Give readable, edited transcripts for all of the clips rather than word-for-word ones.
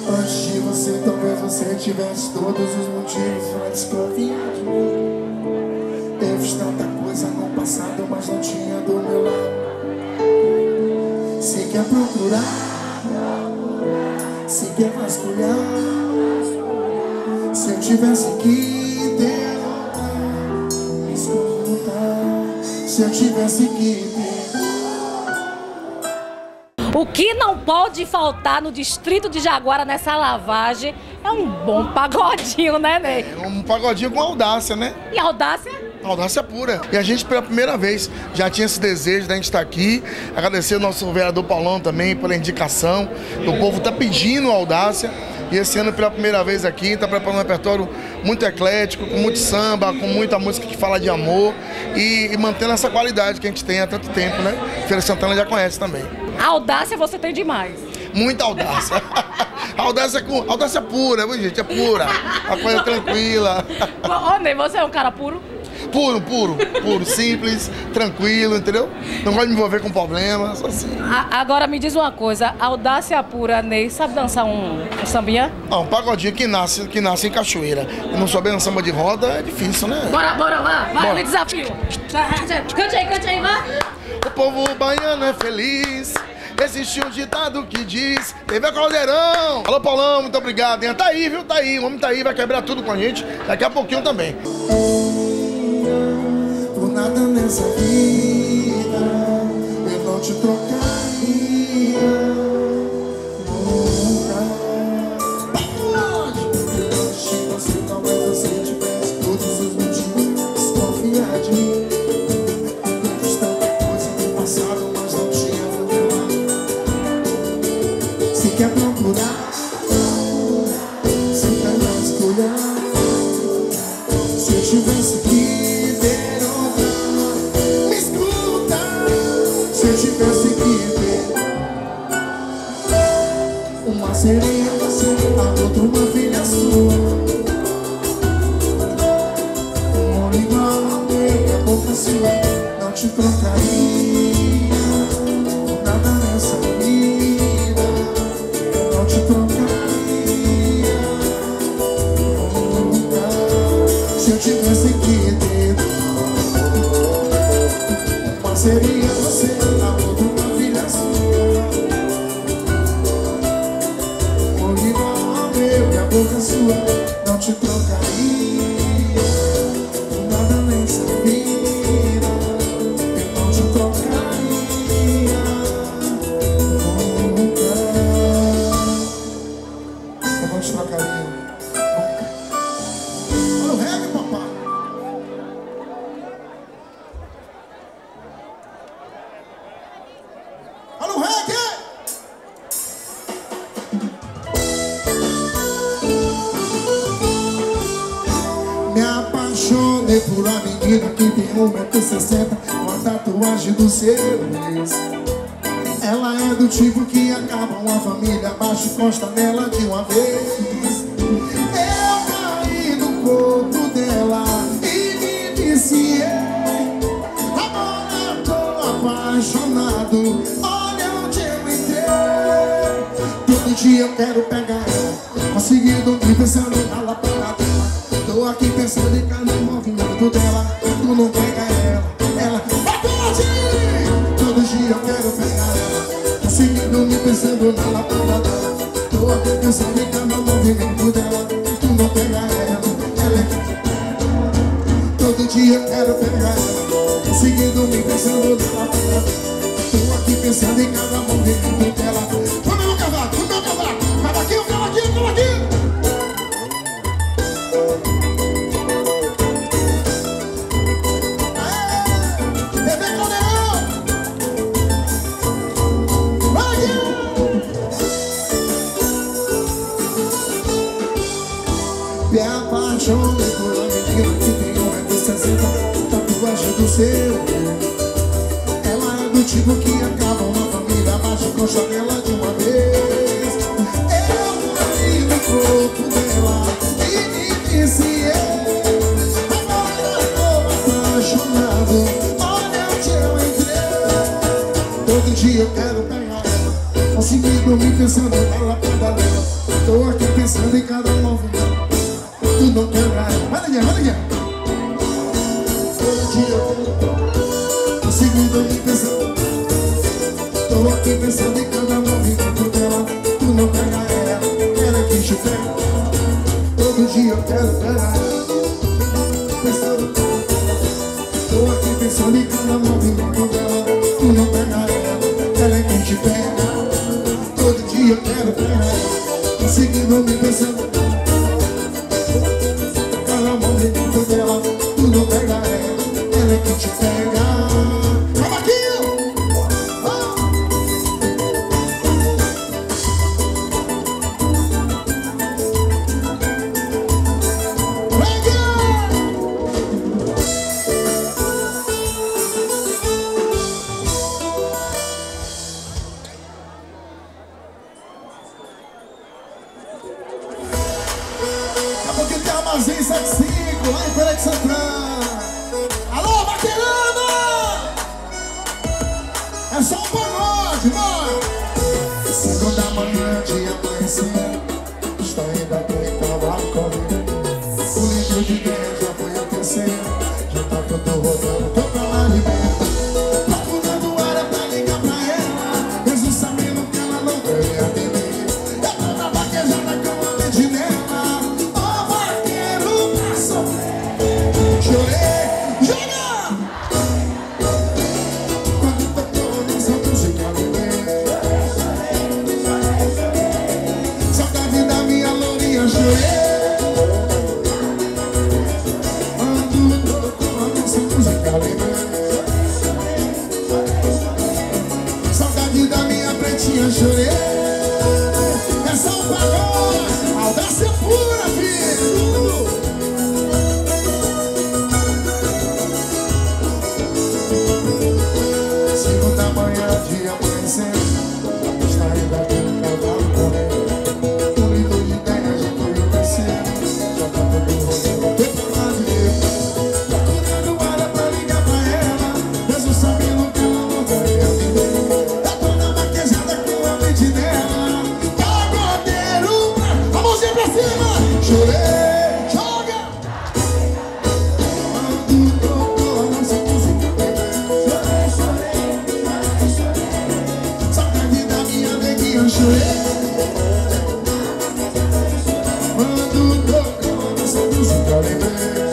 Antes de você, talvez você tivesse todos os motivos pra desconfiar de mim. Eu fiz tanta coisa no passado, mas não tinha do meu lado. Se quer procurar, se quer vasculhar, se eu tivesse que derrotar, me escuta, se eu tivesse que O que não pode faltar no distrito de Jaguara nessa lavagem é um bom pagodinho, né, Ney? É um pagodinho com audácia, né? E audácia? Audácia pura. E a gente, pela primeira vez, já tinha esse desejo da gente estar aqui. Agradecer ao nosso vereador Paulão também pela indicação. O povo está pedindo audácia. E esse ano, pela primeira vez aqui, está preparando um repertório muito eclético, com muito samba, com muita música que fala de amor. E mantendo essa qualidade que a gente tem há tanto tempo, né? Feira Santana já conhece também. A audácia você tem demais. Muita audácia. Audácia pura, viu, gente? É pura. Uma coisa tranquila. Ô, Ney, você é um cara puro? Puro, simples, tranquilo, entendeu? Não gosto de me envolver com problemas, assim. Agora me diz uma coisa, audácia pura, Ney, sabe dançar um sambinha? Um pagodinho que nasce em cachoeira. E não souber um samba de roda é difícil, né? Bora lá, vai, me desafio. Cante aí, vai. O povo baiano é feliz. Existe um ditado que diz: teve a caldeirão. Alô, Paulão, muito obrigado. Tá aí, viu? Tá aí. O homem tá aí, vai quebrar tudo com a gente. Daqui a pouquinho também. Por nada nessa vida eu não te trocaria nunca. Se você talvez você tivesse todos os motivos pra desconfiar de mim. Eu fiz tanta coisa no passado, mas não tinha do meu lado. Se quer procurar, se quer vasculhar, se eu tivesse que derrotar, me escuta, se eu tivesse que ter uma sereia, a outra uma filha sua, um olho igual ao meu e a boca sua, não te trocaria por nada nessa vida, eu não te trocaria nunca. Se eu tivesse que ter uma seria você, a outra uma filha sua, um olho igual ao meu e a boca sua, não te trocaria por nada nessa vida, eu não te trocaria nunca. Eu não te trocaria nunca. Olha o reggae, papai. Olha o reggae. Me apaixonei por uma menina que tem 1,60 m, com a tatuagem do seu ex. Ela é do tipo que acaba uma família, baixa e encosta nela de uma vez. Eu caí no corpo dela e me viciei. Agora tô apaixonado, olha onde eu entrei. Todo dia eu quero pegar ela, conseguindo me pensando na lapada dela. Tô aqui pensando em cada movimento dela. Tu não pega ela pode! Todo dia eu quero pegar ela, conseguindo me pensando na lapada dela. Tô aqui pensando em cada movimento dela. Tu não pega ela é... Todo dia eu quero pegar ela, conseguindo me pensando na lapada dela. Tô aqui pensando em cada movimento dela. Vamos meu cavaco, vamos meu cavaco. Cavaquinho, cavaquinho, cavaquinho. Me apaixonei por uma menina que tem 1,60 m, tatuagem do seu. Ela é do tipo que acaba uma família, baixa com chanela de uma vez. Eu caí no corpo dela e me viciei. Agora tô apaixonado, olha onde eu entrei. Todo dia eu quero pegar ela, conseguindo me pensando na lapada dela. Tô pensando em cada movimento. Tu não quer mais. Vai ligar, vai ligar. Todo dia tô seguindo me pensando. Tô aqui pensando em cada movimento dela. Tu não pega ela, ela que te pega. Todo dia eu quero pegar ela. Pensando, tô aqui pensando em cada movimento dela. Tu não pega ela, ela que te pega. Todo dia eu quero pegar ela. Tô seguindo me pensando. Cada movimento dela, tu não pega ela que te pega. Vamos aqui! Porque tem armazém 75 lá em Feira de Santana. Alô, Vaqueirama! É só um pagode, mano. 5 da manhã de amanhecer, estou indo aqui em cavalo correndo. O livro de Deus já foi o terceiro. Já tá todo rodando, tô pra lá de dentro. Procurando área pra ligar pra ela, mesmo sabendo que ela não vai atender. Eu tô na vaquejada que eu amei de nela. Chorei, joga! Quando tocou nessa música, saudade da minha lourinha, chorei. Quando tocou nessa música, saudade da minha pretinha, chorei. É só um pagode, audácia pura, filho. Da manhã de amanhecer, está indo aqui no cavalo correndo. O livro de ideia já foi o terceiro. Já tá todo rodando, tô pra lá de dentro. Procurando área pra ligar pra ela, mesmo sabendo que ela não vai me atender. Eu tô na vaquejada com a mente dela. Pagodeiro, a mãozinha pra cima. Chorei, joga. Quando tocou a nossa música, eu chorei. Quando tocou nessa música, lembrei.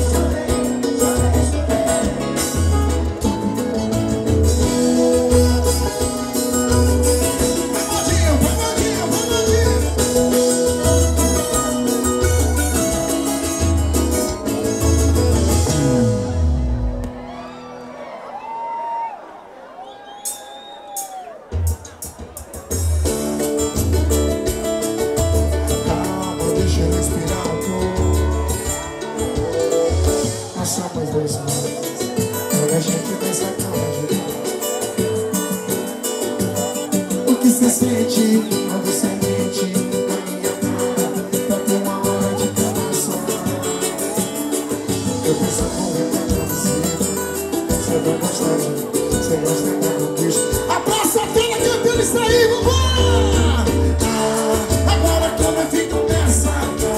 Vai, Modinho, vai, Modinho, vai, Modinho. Deixa eu respirar um pouco. Nós somos dois manos, quando a gente pensa calma. O que você sente quando você mente na minha cara? Pra ter uma hora de coração. Eu penso correr pra você. Você vai gostar de mim, você gosta do bicho. A praça toda cantando isso aí, vambora! Agora como eu fico nessa.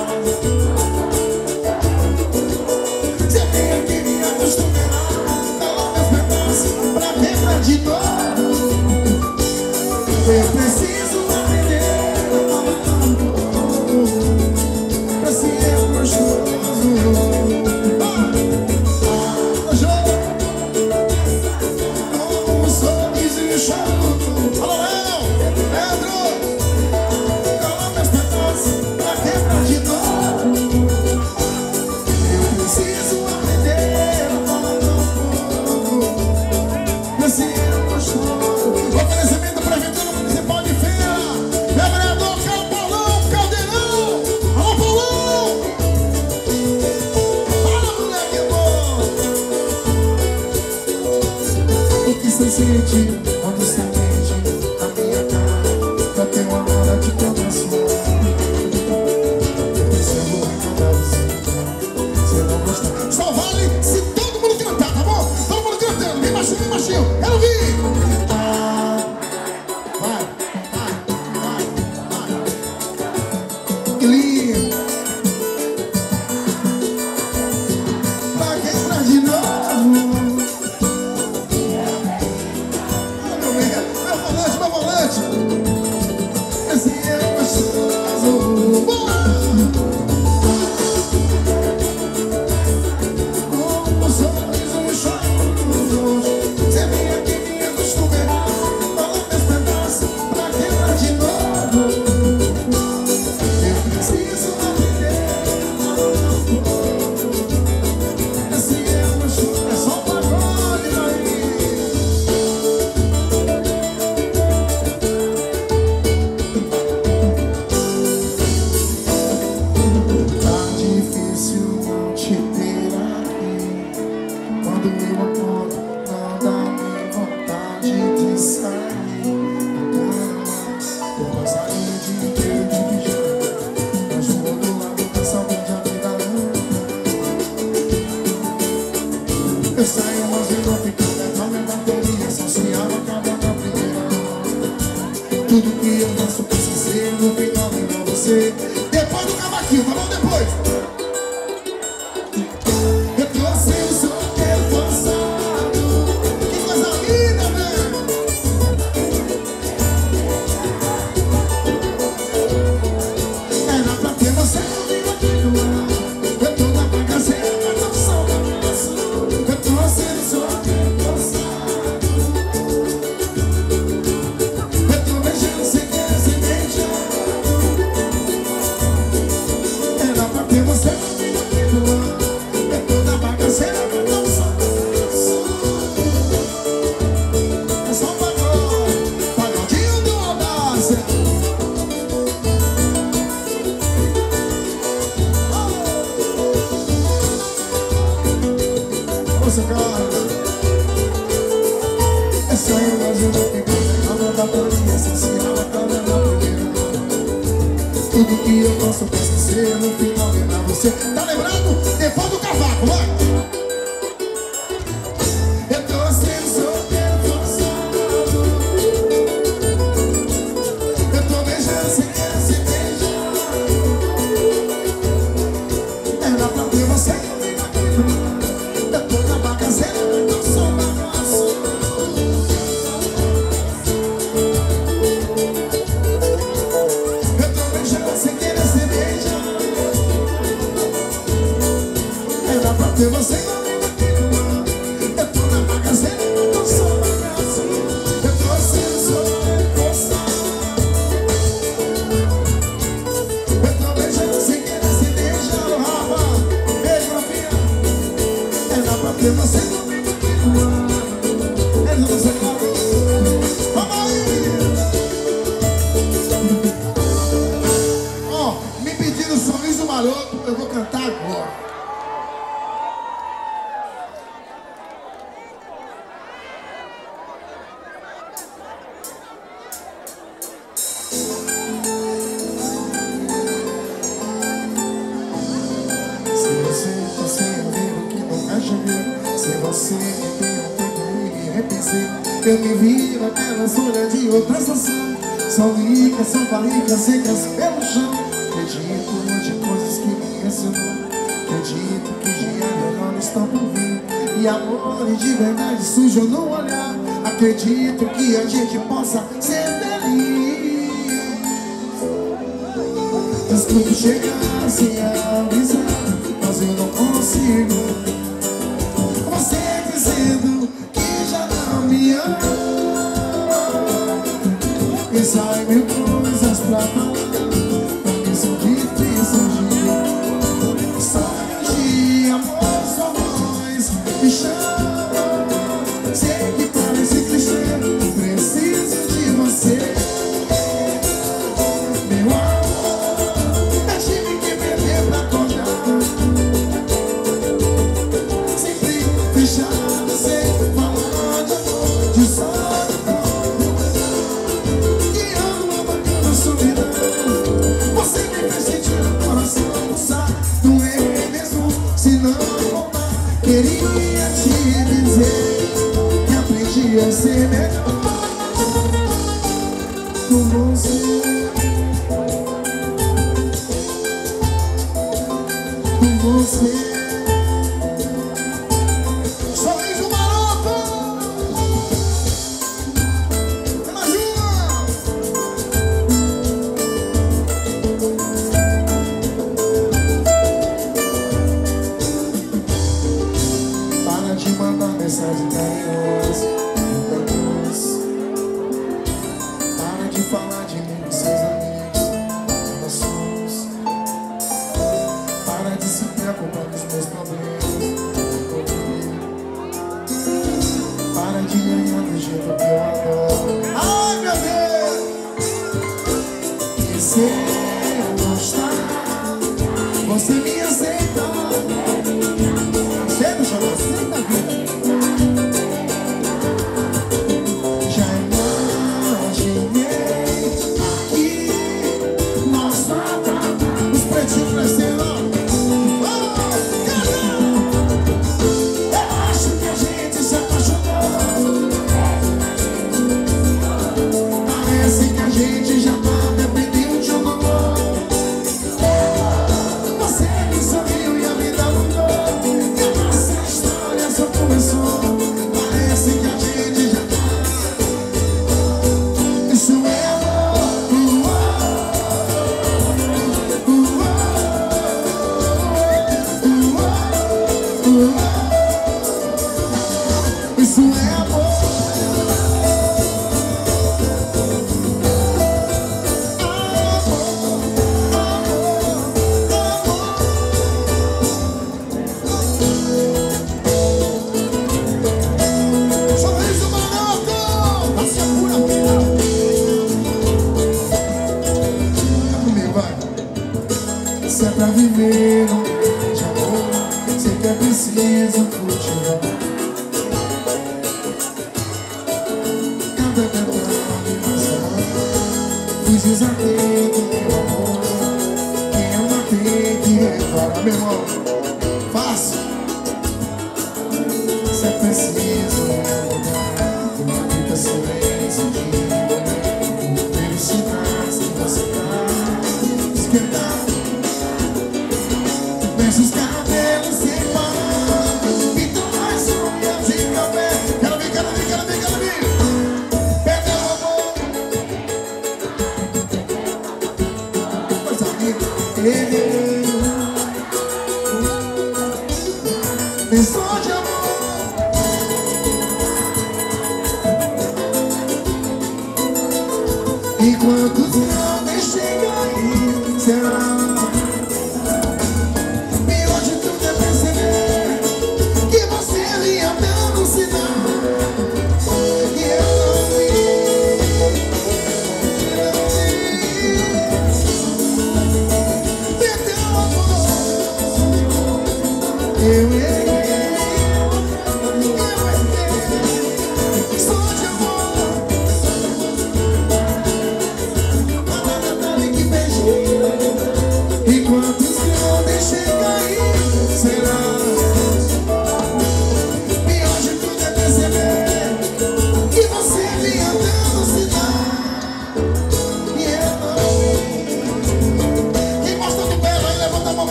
Você vem aqui me acostumar, dá meus pedaços pra lembrar de novo. Eu preciso aprender pra ser gostoso. Com um sorriso e um choro. Alô, Pedro! Dá meus pedaços pra lembrar de novo. Eu preciso aprender a falar um pouco pra ser gostoso. Oferecimento Prefeitura Municipal de Feira. Meu vereador Paulão Caldeirão. Alô, Paulão! Fala, moleque bom! O que você sente quando você mente na minha cara? Pra ter uma hora de coração. Você não gosta. Só vale se todo mundo cantar, tá bom? Todo mundo cantando, bem baixinho, bem baixinho. Quero ouvir! Vai. tranquilinho. Pra quem traz de novo. Olha meu volante. Esse é gostoso. Com um sorriso no chão. Você vem aqui, me acostuma. Fala meus pedaços. Pra quem traz de novo. Eu preciso da vida. Esse é gostoso. É só um pagode, daí. Tá difícil não te ter aqui. Quando eu acordo, não dá nem vontade de sair da cama. Eu passaria o dia inteiro de pijama, mas o outro lado da saudade a vida anda. Eu saio, mas eu não fico legal. Minha bateria social acaba na primeira. Tudo que eu faço precisa ser no final lembrar você. Depois do cavaquinho, tá bom? Depois. Eu tô sem o solteiro forçado. Que coisa linda, velho. Era pra ter você comigo aqui do lado. Eu tô na bagaceira, mas não sou da massa. Eu tô sem o solteiro forçado. Eu tô beijando sem querer, sem beijar. Era pra ter você comigo aqui do lado. Eu tô na bagaceira, mas não sou da massa. É só um pagode, pagodinho do Audácia. Você cara, é só eu mais uma que ganha. A bateria social acaba na primeira. Tudo que eu faço precisa ser no final lembrar você. Tá lembrando? Depois do cavaco, vai! Eu tô sendo solteiro forçado. Eu tô beijando sem querer, sem beijar. Era pra ter você comigo aqui do lado. Eu tô na bagaceira, mas não sou bagaço. Eu tô beijando sem querer, sem beijar. Era pra ter você comigo aqui do lado. Eu tô na bagaceira, mas não sou bagaço. Eu tô sendo solteiro forçado. Eu tô beijando sem querer, sem beijar. Rafa, beijo, Rafinha. Era pra ter você comigo aqui do lado. Era você, cara. Vamos aí! Ó, me pediram um sorriso maroto, eu vou cantar agora. Se você fosse ver o que nunca cheguei, se você me perguntou e me repensei, eu me vi naquelas folhas de outra estação. São ricas, são barrigas secas pelo chão. Acredito de coisas que me ensinou. Acredito que dia melhor está por vir. E amor de verdade sujo no olhar. Acredito que a gente possa ser feliz. Desculpe chegar sem avisar, mas eu não consigo. Você dizendo que já não me ama. E sai mil coisas pra falar, mas são difíceis de. Sonhos de amor só nós me chamam. Sei que parece clichê, preciso de você. Meu amor, eu tive que beber pra acordar. Sempre fechado, sem falar de amor, de solidão. Que amo a bacana solidão. você. Sorriso maroto. É mais uma. Para de mandar mensagem carinhosa. Para de falar de mim com seus amigos, relações. Para de se preocupar com os meus problemas. Para de ganhar do jeito que eu adoro. Ai, meu Deus! E se eu gostar, você me aceita. Você já não aceita, vida? Isso é amor. Sorriso maroto. Você é pura vida. Tá comigo, vai. Se é pra viver um mundo de amor, sei que é preciso cultivar. Fiz desatento, meu amor. Quem ama tem que reparar, meu irmão. Fácil. Se é preciso mudar, uma vida silêncio de felicidade que você tá esquentando. Mexe os cabelos sem parar. Então mais unha de cabelo. Quero ver, quero ver, quero ver, quero ver. Pensou de amor. Enquanto os homens chegam aí, será? Pior de tudo é perceber que você vinha dando sinal e eu não vi. Perdeu o amor. Eu errei.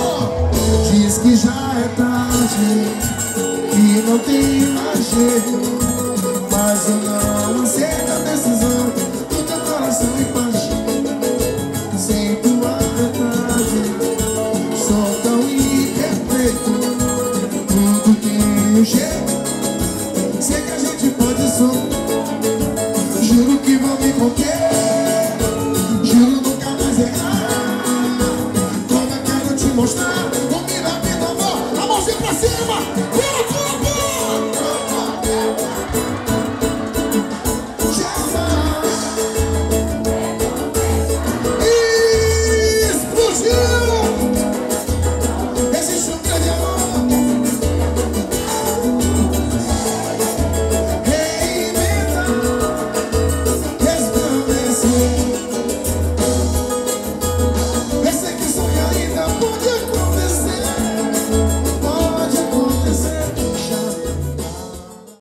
Que já é tarde e não tem mais jeito.